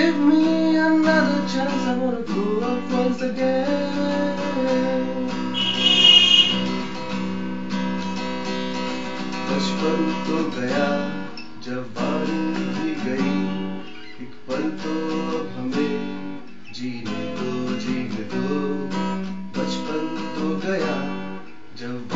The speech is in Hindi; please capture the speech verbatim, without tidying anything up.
Give me another chance, I wanna grow up once again. बचपन तो गया, जवानी भी गई, एक पल तो अब हमें जीने दो, जीने दो। बचपन तो गया, जब